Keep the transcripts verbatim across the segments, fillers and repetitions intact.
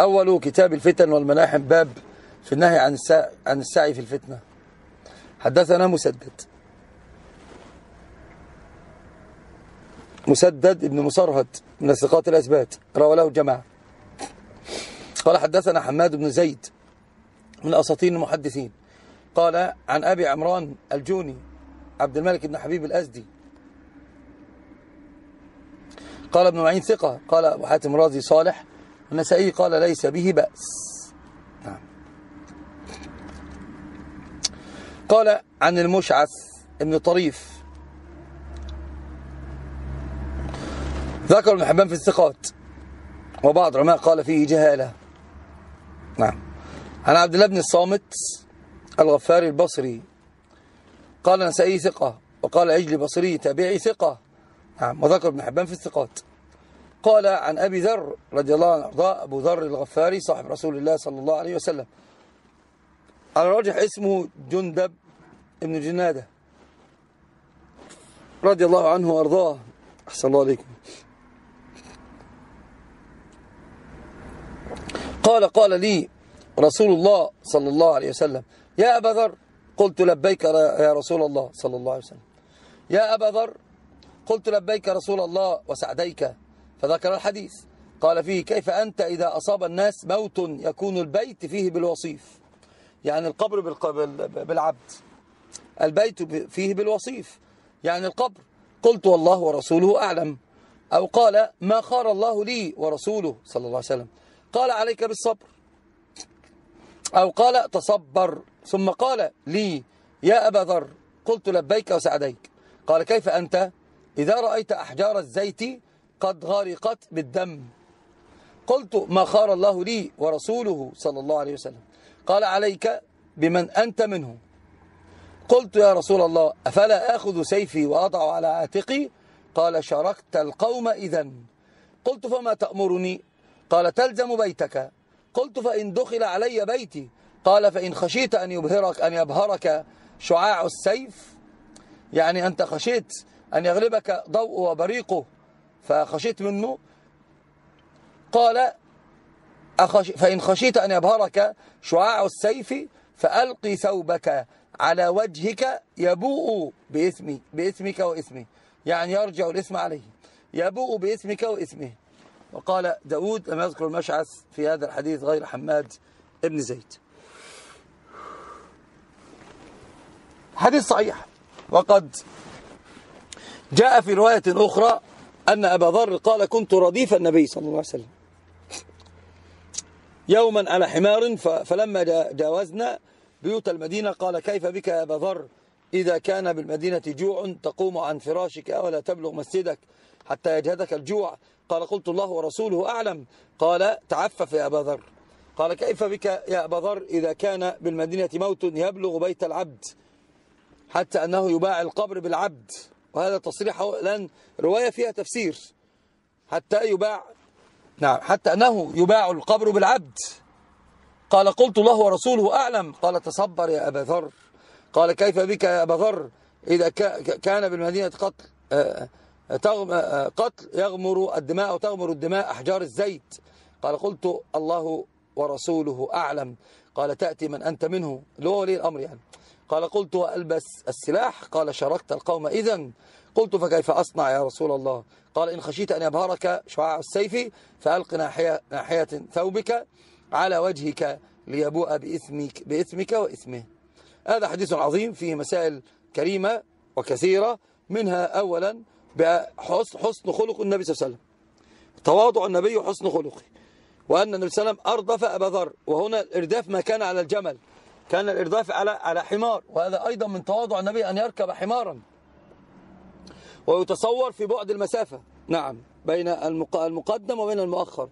أول كتاب الفتن والملاحم، باب في النهي عن السعي, عن السعي في الفتنة. حدثنا مسدد مسدد ابن مصرهد من الثقات الأثبات، روى له الجماعة. قال حدثنا حماد بن زيد من أساطين المحدثين، قال عن أبي عمران الجوني عبد الملك بن حبيب الأزدي، قال ابن معين ثقة، قال أبو حاتم الرازي صالح، النسائي قال ليس به بأس. نعم. قال عن المشعث ابن طريف، ذكر ابن حبان في الثقات، وبعض العلماء قال فيه جهالة. نعم. عن عبد الله بن الصامت الغفاري البصري، قال النسائي ثقة، وقال عجلي بصري تابعي ثقة. نعم. وذكر ابن حبان في الثقات. قال عن أبي ذر رضي الله عنه أرضاه، أبو ذر الغفاري صاحب رسول الله صلى الله عليه وسلم، على الراجح اسمه جندب ابن جنادة رضي الله عنه وأرضاه. أحسن الله عليكم. قال قال لي رسول الله صلى الله عليه وسلم يا أبا ذر، قلت لبيك يا رسول الله صلى الله عليه وسلم. يا أبا ذر، قلت لبيك رسول الله وسعديك، فذكر الحديث. قال فيه كيف أنت إذا أصاب الناس موت يكون البيت فيه بالوصيف، يعني القبر بالعبد، البيت فيه بالوصيف يعني القبر. قلت والله ورسوله أعلم، أو قال ما خار الله لي ورسوله صلى الله عليه وسلم، قال عليك بالصبر، أو قال تصبر، ثم قال لي يا أبا ذر، قلت لبيك وسعديك. قال كيف أنت إذا رأيت أحجار الزيت قد غرقت بالدم، قلت ما خار الله لي ورسوله صلى الله عليه وسلم، قال عليك بمن أنت منه. قلت يا رسول الله أفلا آخذ سيفي وأضع على عاتقي؟ قال شاركت القوم إذن. قلت فما تأمرني؟ قال تلزم بيتك. قلت فإن دخل علي بيتي؟ قال فإن خشيت أن يبهرك أن يبهرك شعاع السيف، يعني أنت خشيت أن يغلبك ضوء وبريقه فخشيت منه. قال أخش فإن خشيت أن يبهرك شعاع السيف فألقي ثوبك على وجهك يبوء بإثمي بإثمك وإثمه، يعني يرجع الإثم عليه، يبوء بإثمك وإثمه. وقال داود لم يذكر المشعث في هذا الحديث غير حماد ابن زيد. حديث صحيح. وقد جاء في رواية أخرى أن أبا ذر قال كنت رديف النبي صلى الله عليه وسلم يوما على حمار، فلما جاوزنا بيوت المدينة قال كيف بك يا أبا ذر إذا كان بالمدينة جوع تقوم عن فراشك ولا تبلغ مسجدك حتى يجهدك الجوع؟ قال قلت الله ورسوله أعلم. قال تعفف يا أبا ذر. قال كيف بك يا أبا ذر إذا كان بالمدينة موت يبلغ بيت العبد حتى أنه يباع القبر بالعبد؟ وهذا تصريح لأن رواية فيها تفسير، حتى يباع، نعم، حتى أنه يباع القبر بالعبد. قال قلت الله ورسوله أعلم. قال تصبر يا أبا ذر. قال كيف بك يا أبا ذر إذا كان بالمدينة قتل قتل يغمر الدماء وتغمر الدماء أحجار الزيت؟ قال قلت الله ورسوله أعلم. قال تأتي من أنت منه، اللي هو ولي الأمر يعني. قال قلت وألبس السلاح؟ قال شاركت القوم إذن. قلت فكيف أصنع يا رسول الله؟ قال إن خشيت أن يبهرك شعاع السيف فألق ناحية, ناحية ثوبك على وجهك ليبوء بإثمك, بإثمك وإثمه. هذا حديث عظيم فيه مسائل كريمة وكثيرة، منها أولا بحسن حسن خلق النبي صلى الله عليه وسلم، تواضع النبي وحسن خلقه، وأن النبي صلى الله عليه وسلم أردف أبا ذر. وهنا الإرداف ما كان على الجمل، كان الإرداف على على حمار، وهذا أيضا من تواضع النبي أن يركب حمارا ويتصور في بعد المسافة، نعم، بين المقدم وبين المؤخر.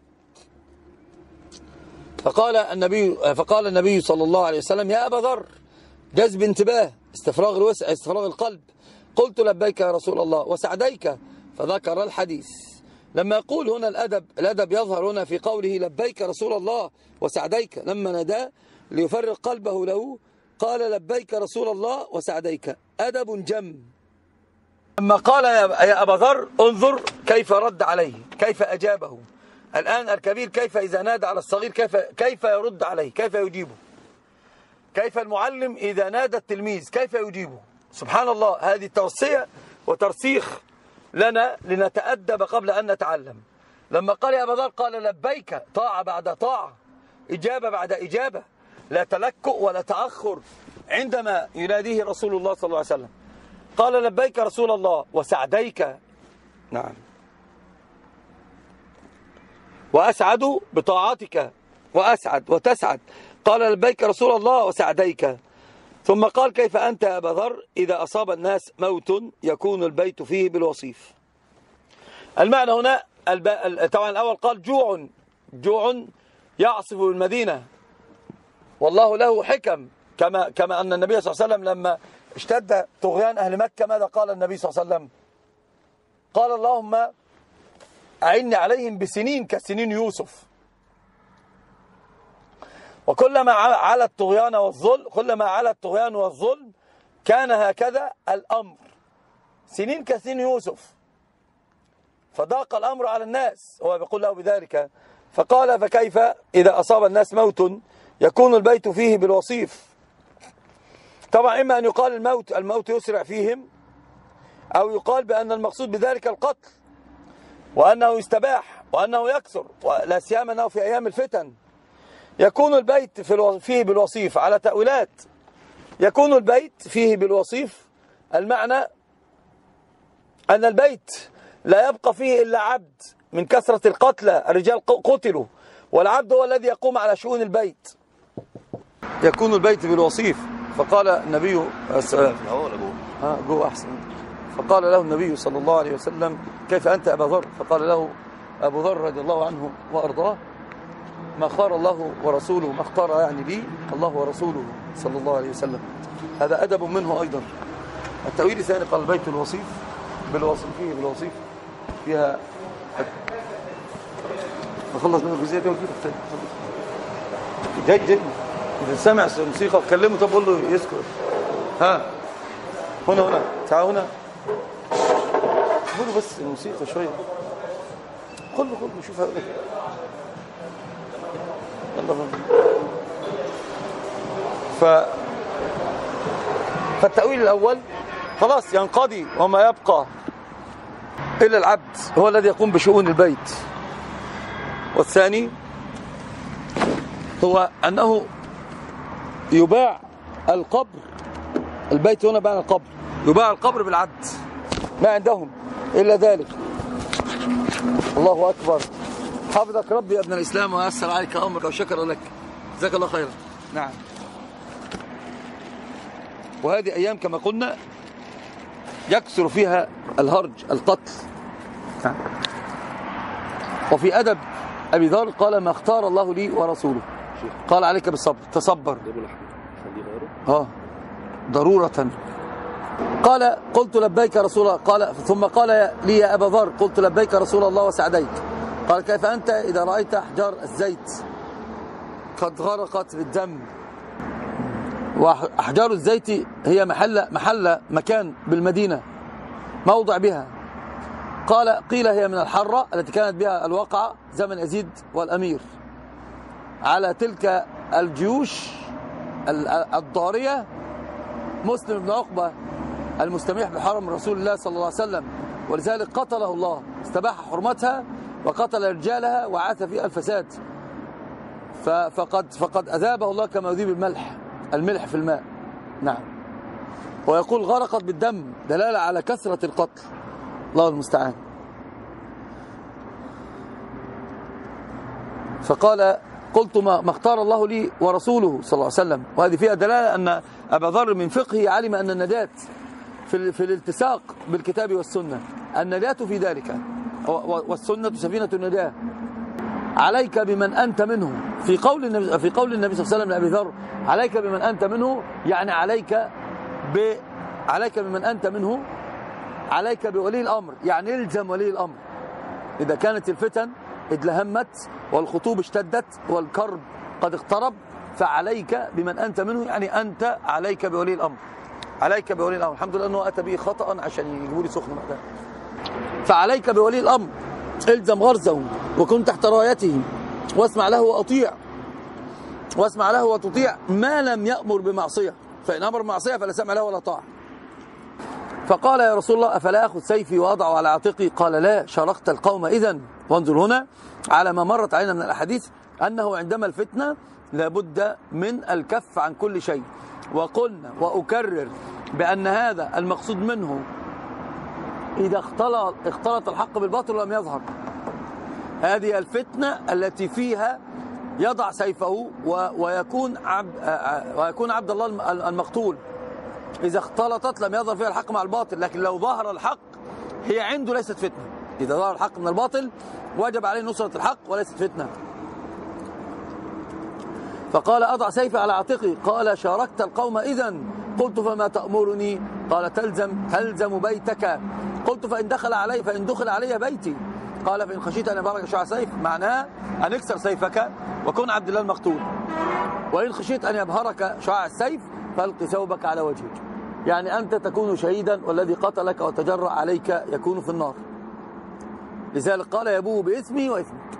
فقال النبي فقال النبي صلى الله عليه وسلم يا أبا ذر، جذب انتباه، استفراغ الوسع، استفراغ القلب. قلت لبيك يا رسول الله وسعديك، فذكر الحديث. لما يقول هنا الأدب، الأدب يظهر هنا في قوله لبيك رسول الله وسعديك، لما نداه ليفرق قلبه له قال لبيك رسول الله وسعديك، أدب جم. لما قال يا أبا ذر انظر كيف رد عليه، كيف أجابه، الآن الكبير كيف إذا نادى على الصغير كيف كيف يرد عليه، كيف يجيبه؟ كيف المعلم إذا نادى التلميذ كيف يجيبه؟ سبحان الله، هذه ترسية وترسيخ لنا لنتأدب قبل أن نتعلم. لما قال يا أبا ذر قال لبيك، طاعة بعد طاعة، إجابة بعد إجابة، لا تلكؤ ولا تأخر عندما يناديه رسول الله صلى الله عليه وسلم. قال لبيك رسول الله وسعديك، نعم، وأسعد بطاعتك، وأسعد وتسعد. قال لبيك رسول الله وسعديك. ثم قال كيف أنت يا أبا ذر إذا أصاب الناس موت يكون البيت فيه بالوصيف. المعنى هنا طبعا الأول قال جوع، جوع يعصف بالمدينة، والله له حكم، كما كما أن النبي صلى الله عليه وسلم لما اشتد طغيان أهل مكة ماذا قال النبي صلى الله عليه وسلم؟ قال اللهم أعني عليهم بسنين كسنين يوسف. وكلما على الطغيان والظلم كلما على الطغيان والظلم كان هكذا الأمر، سنين كسنين يوسف، فضاق الأمر على الناس. هو بيقول له بذلك، فقال فكيف إذا أصاب الناس موت يكون البيت فيه بالوصيف. طبعا إما أن يقال الموت الموت يسرع فيهم، أو يقال بأن المقصود بذلك القتل، وأنه يستباح وأنه يكثر، ولا سيما أنه في أيام الفتن. يكون البيت فيه بالوصيف على تأويلات. يكون البيت فيه بالوصيف المعنى أن البيت لا يبقى فيه إلا عبد من كثرة القتلى، الرجال قتلوا، والعبد هو الذي يقوم على شؤون البيت. يكون البيت بالوصيف. فقال النبي ها جوه أحسن. فقال له النبي صلى الله عليه وسلم كيف أنت أبا ذر؟ فقال له أبو ذر رضي الله عنه وأرضاه ما اختار الله ورسوله، ما اختار يعني لي الله ورسوله صلى الله عليه وسلم. هذا أدب منه أيضا. التأويل الثاني قال البيت الوصيف بالوصيف، فيه بالوصيف فيها نخلص من الجزئية دي ونجيب الثاني. جيد جيد. إذا سمع الموسيقى كلمه، طب قول له يسكت. ها هنا هنا تعال هنا، قولوا بس الموسيقى شوية، قل له قل له شوف هقول لك. الله. ف فالتأويل الأول خلاص ينقضي وما يبقى إلا العبد هو الذي يقوم بشؤون البيت. والثاني هو أنه يباع القبر، البيت هنا باع القبر، يباع القبر بالعبد، ما عندهم إلا ذلك. الله أكبر. حفظك ربي يا ابن الإسلام ويسر عليك أمرك وشكر لك، جزاك الله خيرا. نعم. وهذه أيام كما قلنا يكثر فيها الهرج، القتل. نعم. وفي أدب أبي ذر قال ما اختار الله لي ورسوله، قال عليك بالصبر، تصبر. اه ضرورة. قال قلت لبيك رسول الله، قال ثم قال لي يا أبا ذر قلت لبيك رسول الله وسعديك. قال كيف أنت إذا رأيت أحجار الزيت قد غرقت بالدم؟ وأحجار الزيت هي محل محل مكان بالمدينة، موضع بها. قال قيل هي من الحرة التي كانت بها الواقعة زمن يزيد والأمير على تلك الجيوش الضارية. مسلم بن عقبة المستميح بحرم رسول الله صلى الله عليه وسلم، ولذلك قتله الله، استباح حرمتها وقتل رجالها وعاث فيها الفساد. فقد فقد أذابه الله كما يذيب الملح الملح في الماء. نعم. ويقول غرقت بالدم، دلالة على كثرة القتل. الله المستعان. فقال قلت ما اختار الله لي ورسوله صلى الله عليه وسلم. وهذه فيها دلالة أن أبا ذر من فقهه علم أن النجاة في, في الالتصاق بالكتاب والسنة، النجاة في ذلك، والسنة سفينة النجاة. عليك بمن أنت منه، في قول النبي في قول النبي صلى الله عليه وسلم لأبي ذر عليك بمن أنت منه، يعني عليك ب عليك بمن أنت منه، عليك بولي الأمر، يعني الزم ولي الأمر. إذا كانت الفتن ادلهمت والخطوب اشتدت والكرب قد اقترب، فعليك بمن أنت منه، يعني أنت عليك بولي الأمر، عليك بولي الأمر. الحمد لله أنه أتى به خطأ عشان يجيبوا لي سخن بعدها. فعليك بولي الأمر، الزم غرزه وكن تحت رايته واسمع له وأطيع واسمع له وتطيع ما لم يأمر بمعصية، فإن أمر بمعصية فلا سمع له ولا طاعة. فقال يا رسول الله أفلا أخذ سيفي وأضعه على عاتقي؟ قال لا، شاركت القوم إذن. وانظر هنا على ما مرت علينا من الأحاديث أنه عندما الفتنة لابد من الكف عن كل شيء. وقلنا وأكرر بأن هذا المقصود منه إذا اختلط, اختلط الحق بالباطل ولم يظهر. هذه الفتنة التي فيها يضع سيفه ويكون عبد, ويكون عبد الله المقتول. إذا اختلطت لم يظهر فيها الحق مع الباطل، لكن لو ظهر الحق هي عنده ليست فتنة. إذا ظهر الحق من الباطل وجب عليه نصرة الحق وليست فتنة. فقال أضع سيفي على عاتقي. قال شاركت القوم إذن. قلت فما تأمرني؟ قال تلزم تلزم بيتك. قلت فإن دخل علي فإن دخل علي بيتي؟ قال فإن خشيت أن يبارك شعاع سيف، معناه أن اكسر سيفك وكن عبد الله المقتول، وإن خشيت أن يبهرك شعاع السيف فالق ثوبك على وجهك، يعني أنت تكون شهيدا والذي قتلك وتجرأ عليك يكون في النار. لذلك قال يبوء باسمه واسمك،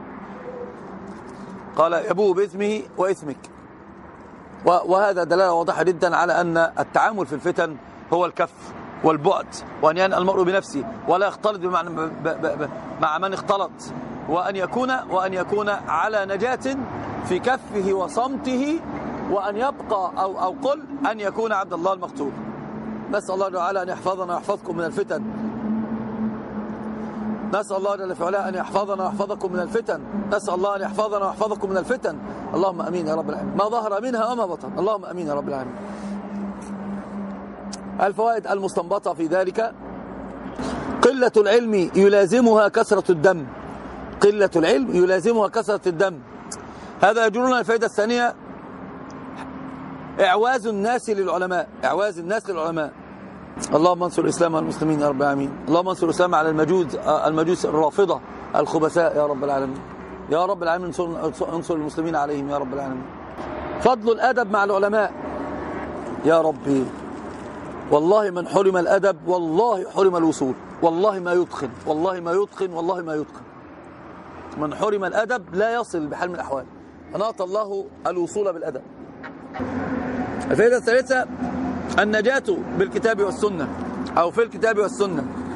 قال يبوء باسمه واسمك. وهذا دلالة واضحة جدا على أن التعامل في الفتن هو الكف والبعد، وأن ينأى المرء بنفسه ولا يختلط بمعنى ب ب ب مع من اختلط، وأن يكون وأن يكون على نجاة في كفه وصمته، وأن يبقى أو أو قل أن يكون عبد الله المقتول. نسأل الله تعالى أن يحفظنا ويحفظكم من الفتن. نسأل الله جل في علاه أن يحفظنا ويحفظكم من الفتن. نسأل الله أن يحفظنا ويحفظكم من الفتن. اللهم أمين يا رب العالمين، ما ظهر منها وما بطن. اللهم أمين يا رب العالمين. الفوائد المستنبطة في ذلك: قلة العلم يلازمها كثرة الدم. قلة العلم يلازمها كثرة الدم. هذا يجرنا الفائدة الثانية: إعواز الناس للعلماء. إعواز الناس للعلماء. اللهم انصر الإسلام والمسلمين يا رب العالمين. اللهم انصر الإسلام على المجوس المجوس الرافضة الخبثاء يا رب العالمين. يا رب العالمين انصر المسلمين عليهم يا رب العالمين. فضل الأدب مع العلماء يا ربي. والله من حرم الأدب والله حرم الوصول. والله ما يتقن، والله ما يتقن، والله ما يتقن. من حرم الأدب لا يصل بحال من الأحوال. أناط الله الوصول بالأدب. الفائدة الثالثة: النجاة بالكتاب والسنة، أو في الكتاب والسنة.